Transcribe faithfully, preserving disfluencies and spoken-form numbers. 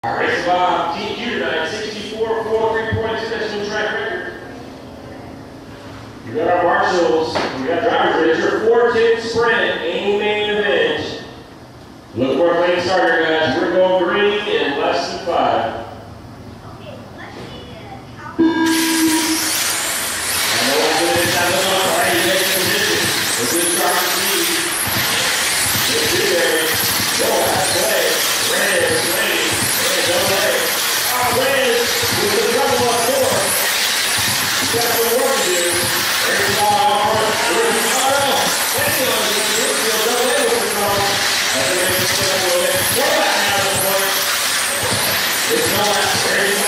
Race Bob T Q tonight, sixty-four forty-three point two national track record. We got our marshals, we got drivers ready for four-tip sprint, any main event. Look for a lane starter, guys. We're going green in less than five. I know what's good inside the look. All right, you take the position. We're good starting speed. Let's do there. Go, that's play. Red, lane. Red, double A. Oh, Red with the double up four. You got some work to do. There's the ball on hard. We're in the auto. Thank you. You'll double A with the trouble. That's a good step a little bit. Four back now at this point. It's no last. There's